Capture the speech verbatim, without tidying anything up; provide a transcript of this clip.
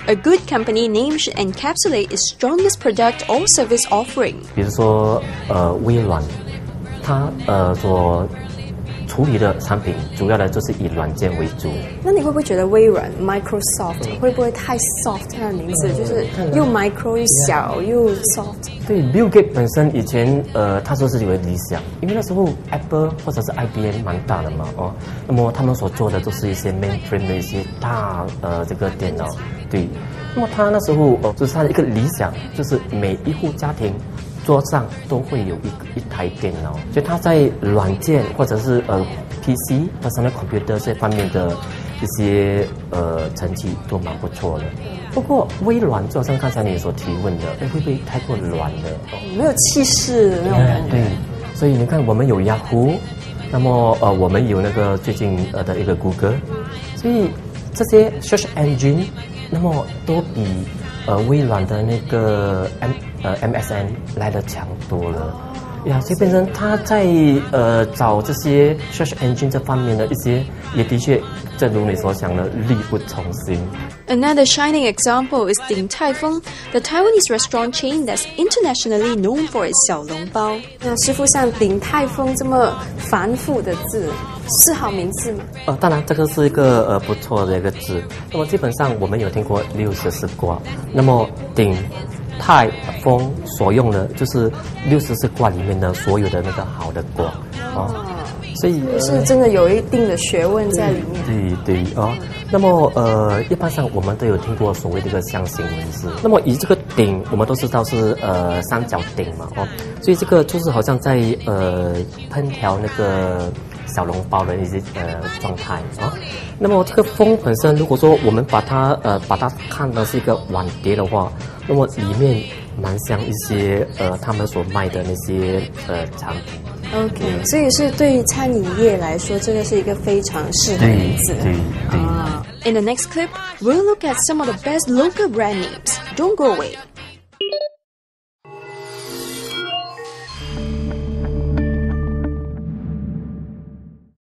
A good company name should encapsulate its strongest product or service offering. 比如说，呃，微软，它呃所处理的产品主要的就是以软件为主。 那你会不会觉得微软 Microsoft 会不会太 soft？ 它的名字就是又 micro 又小又 soft。 对 ，Bill Gates 本身以前呃，他说自己为理想，因为那时候 Apple 或者是 I B M 蛮大的嘛，哦，那么他们所做的都是一些 mainframe 的一些大呃这个电脑，对。那么他那时候哦，就是他的一个理想，就是每一户家庭桌上都会有一一台电脑，所以他在软件或者是呃 P C、personal computer 这方面的一些呃成绩都蛮不错的。不过微软就好像刚才你所提问的，哎，会不会太过软了？哦、 没有气势的那种感觉。 对，所以你看，我们有雅虎，那么呃，我们有那个最近呃的一个谷歌，所以这些 search engine， 那么都比呃微软的那个 M 呃 M S N 来的强多了。呀，所以变成他在呃找这些 search engine 这方面的一些，也的确，正如你所想的，力不从心。 Another shining example is Din Tai Fung, the Taiwanese restaurant chain that's internationally known for its 小笼包。那师傅像鼎泰丰这么繁复的字，是好名字吗？ 呃，当然这个是一个呃不错的一个字。那么基本上我们有听过六十四卦，那么鼎泰丰所用的就是六十四卦里面的所有的那个好的卦哦，所以、呃、 是真的有一定的学问在里面。 对对哦，那么呃，一般上我们都有听过所谓的一个象形文字。那么以这个鼎，我们都知道是呃三角鼎嘛哦，所以这个就是好像在呃烹调那个小笼包的一些呃状态啊。那么这个风本身，如果说我们把它呃把它看的是一个碗碟的话，那么里面蛮像一些呃他们所卖的那些呃产品。 OK， 所以是对餐饮业来说，这个是一个非常适合的名字。 对对。 啊 In the next clip, we'll look at some of the best local brand names. Don't go away.